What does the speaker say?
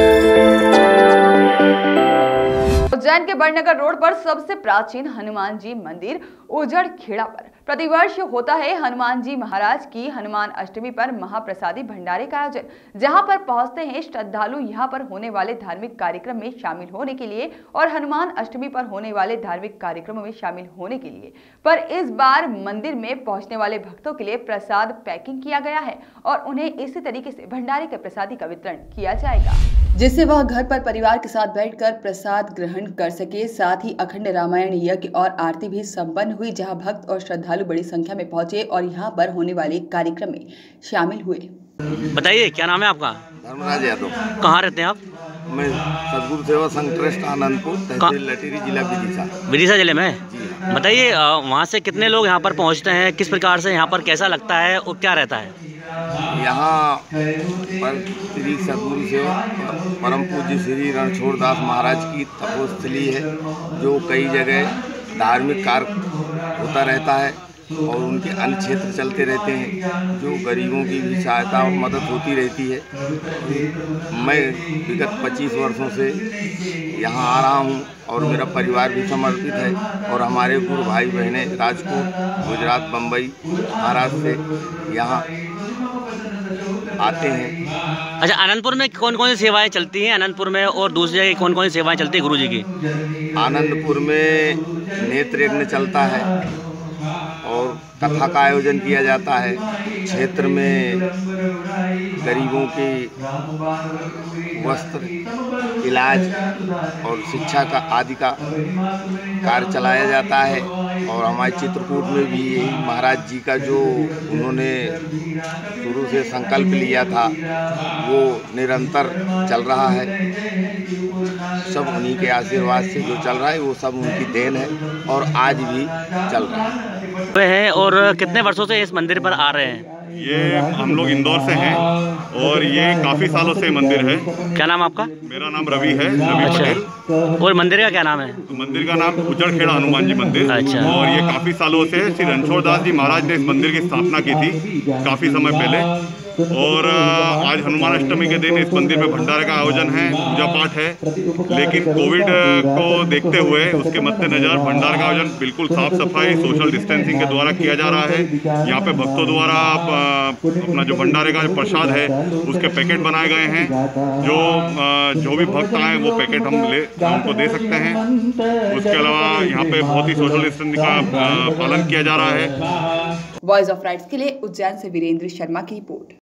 उज्जैन के बड़नगर रोड पर सबसे प्राचीन हनुमान जी मंदिर उजड़ खेड़ा पर प्रतिवर्ष होता है हनुमान जी महाराज की हनुमान अष्टमी पर महाप्रसादी भंडारे का आयोजन, जहां पर पहुंचते हैं श्रद्धालु यहां पर होने वाले धार्मिक कार्यक्रम में शामिल होने के लिए और हनुमान अष्टमी पर होने वाले धार्मिक कार्यक्रमों में शामिल होने के लिए। पर इस बार मंदिर में पहुंचने वाले भक्तों के लिए प्रसाद पैकिंग किया गया है और उन्हें इसी तरीके से भंडारे के प्रसादी का वितरण किया जाएगा, जिससे वह घर पर परिवार के साथ बैठकर प्रसाद ग्रहण कर सके। साथ ही अखंड रामायण यज्ञ और आरती भी संपन्न हुई, जहां भक्त और श्रद्धालु बड़ी संख्या में पहुंचे और यहां पर होने वाले कार्यक्रम में शामिल हुए। बताइए, क्या नाम है आपका? धर्मराज यादव। कहाँ रहते हैं आप? मैं सदगुरु सेवा संघ ट्रस्ट आनंदपुर, तहसील लटेरी, जिला विदिशा जिले में। बताइए, वहाँ से कितने लोग यहाँ पर पहुँचते हैं, किस प्रकार से यहाँ पर कैसा लगता है और क्या रहता है? यहाँ पर श्री सदगुरु सेवा परम पूज्य श्री रणछोड़दास महाराज की तपोस्थली है, जो कई जगह धार्मिक कार्य होता रहता है और उनके अन्य क्षेत्र चलते रहते हैं, जो गरीबों की भी सहायता और मदद होती रहती है। मैं विगत 25 वर्षों से यहाँ आ रहा हूँ और मेरा परिवार भी समर्पित है और हमारे गुरु भाई बहनें राजकोट, गुजरात, बम्बई, महाराष्ट्र से यहाँ आते हैं। अच्छा, आनंदपुर में कौन कौन सी सेवाएं चलती हैं आनंदपुर में, और दूसरी जगह कौन कौन सी सेवाएं चलती है गुरु जी की? आनंदपुर में नेत्र यज्ञ चलता है और कथा का आयोजन किया जाता है। क्षेत्र में गरीबों के वस्त्र, इलाज और शिक्षा का आदि का कार्य चलाया जाता है। और हमारे चित्रकूट में भी यही महाराज जी का जो उन्होंने शुरू से संकल्प लिया था वो निरंतर चल रहा है। सब उन्हीं के आशीर्वाद से जो चल रहा है वो सब उनकी देन है और आज भी चल रहा है। और कितने वर्षों से इस मंदिर पर आ रहे हैं? ये हम लोग इंदौर से हैं और ये काफ़ी सालों से मंदिर है। क्या नाम आपका? मेरा नाम रवि है, रवि पटेल। और मंदिर का क्या नाम है? मंदिर का नाम उजड़ खेड़ा हनुमान जी मंदिर। अच्छा। और ये काफ़ी सालों से श्री रणछोड़दास जी महाराज ने इस मंदिर की स्थापना की थी काफ़ी समय पहले। और आज हनुमान अष्टमी के दिन इस मंदिर में भंडारे का आयोजन है, पूजा पाठ है, लेकिन कोविड को देखते हुए उसके मद्देनजर भंडारे का आयोजन बिल्कुल साफ सफाई, सोशल डिस्टेंसिंग के द्वारा किया जा रहा है। यहाँ पे भक्तों द्वारा अपना जो भंडारे का जो प्रसाद है उसके पैकेट बनाए गए हैं। जो भी भक्त आए वो पैकेट हमको दे सकते हैं। उसके अलावा यहाँ पे बहुत ही सोशल डिस्टेंसिंग का पालन किया जा रहा है। वॉइस ऑफ राइट्स के लिए उज्जैन से वीरेंद्र शर्मा की रिपोर्ट।